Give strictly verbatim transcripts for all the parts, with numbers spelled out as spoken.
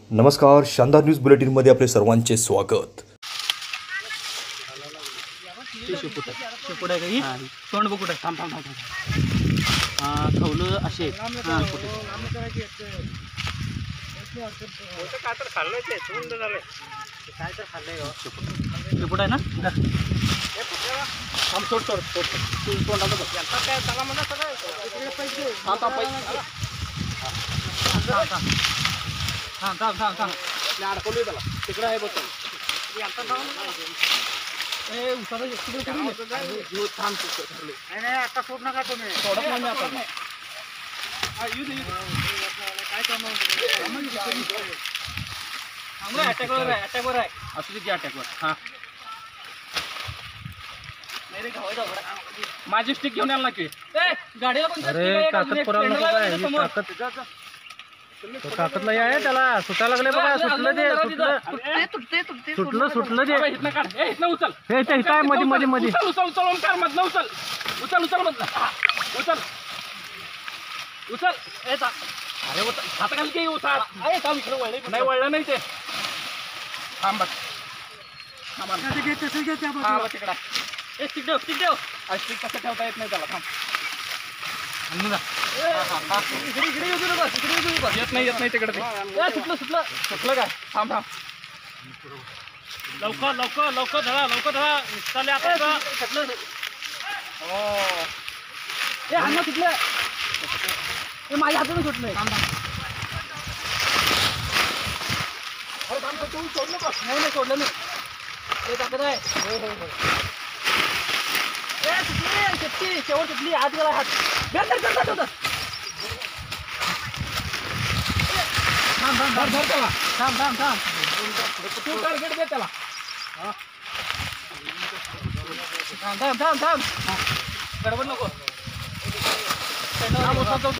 नमस्कार, शानदार news bulletin मध्ये आपले सर्वांचे स्वागत। तोंड बघू थांब थांब थांब हा खवलं असे हां कुठे काय तर खाल्लंय ते तोंड झालंय काय तर खाल्लंय शेपूट आहे ना थांब सोड सोड सोड तोंडाचं बघ आता काय त्याला म्हणा सगळं पैसे आता पैसे थांब थांब थांब थांब अडकवली त्याला तिकडे आहे बघ आता ए उसाला तिकडे करू थांब ठरले नाही नाही आता सोड नका तुम्ही सोडत नाही मी आता काय काम अटॅकवर आहे अटॅकवर आहे असू दे अटॅकवर हां माझी स्टिक घेऊन यायला की गाडीला पण अरे ताकद पुरायला नको काय ताकद ताकदला आहे त्याला सुटायला लागले बघा सुटलं ते सुटलं तुटते तुटते सुटलं सुटलं ते इथनं काढ ए इथनं उचल हे ते काय मध्ये मध्ये मध्ये उचल उचल उचल ओंकार मधनं उचल उचल उचल मधनं उचल उचल ए अरे उचल हात घाल की उचल अरे थांब इकडे वळलं नाही वळलं नाही ते थांब बघ थांब ते घे तसं घे त्या बाजूला तिकडे ए स्टिक ठेव स्टिक ठेव आणि स्टिक कसं ठेवता येत नाही त्याला थांब इकडे इकडे येऊ नका इकडे येऊ नका येत नाही येत नाही तिकडे ते सुटलं सुटलं सुटलं काय थांब थांब लवकर लवकर लवकर धरा लवकर धरा चालले आता सुटलं हो ए हाणं सुटलं हे माझ्या हाताने सुटलंय थांब थांब अरे थांब तू सोडलं का नाही नाही सोडलं नाही ते टाकत आहे होय होय होय ए सुटली सुटली शेवट सुटली आत गेला हात धर धर धर धर थांब थांब धर धर त्याला थांब थांब थांब तू टार्गेट दे त्याला हां थांब थांब थांब थांब गडबड नको थांब उचल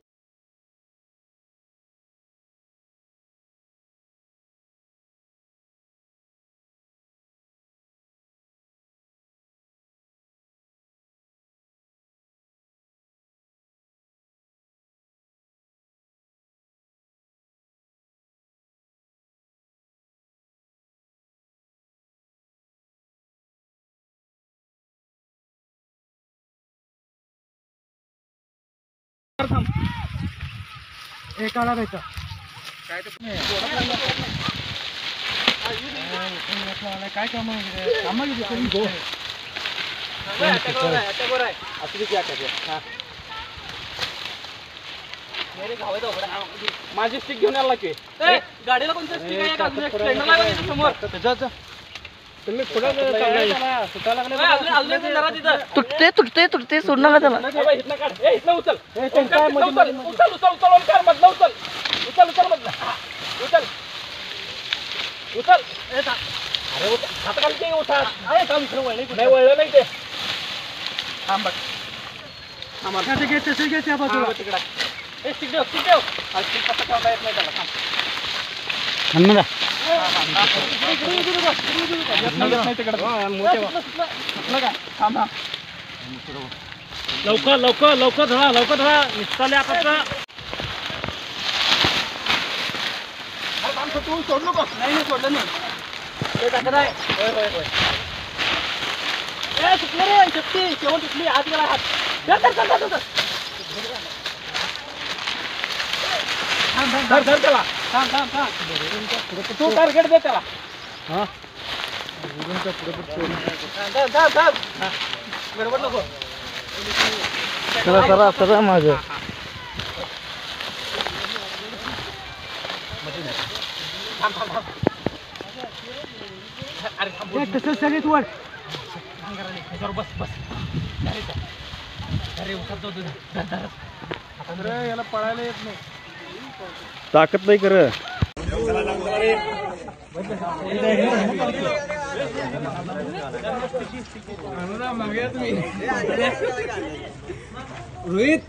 एक आला द्यायचा काय तर काय काम काम माझी स्टिक घेऊन यायला की गाडीला कोणतं समोर तुटते तुटते तुटते सोड नका त्याला उचल उचल उचल उचल मधलं उचल उचल उचल मधलं उचल उचल अरे हात घाल की उचल अरे काम इकडे वळलं नाही वळलं नाही ते थांब बघ थांब घे तसं घे त्या बाजूला तिकडे ए स्टिक ठेव स्टिक ठेव स्टिक कसं ठेवता येत नाही त्याला थांब म्हणा लवकर लवकर लवकर धरा लवकर धरा निघताले आता तू सोडलो का नाही नाही सोडलं नाही ते टाकत आहे होय होय होय ए सुटलं रे शक्ती शेवट सुटली हात गेला हात धर धर त्याला थांब थांब थांब तू टार्गेट दे त्याला हां गडबड नको चला चला चला माझं थांब थांब थांब अरे थांब तसं सगळीच वर बस बस अरे उतर याला पळायला येत नाही ताकद नाही कर रोहित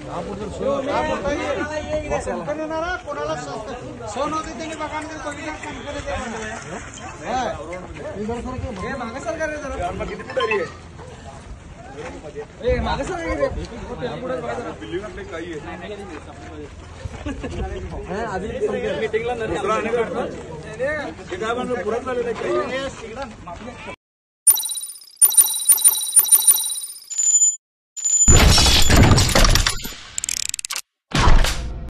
मीटिंगला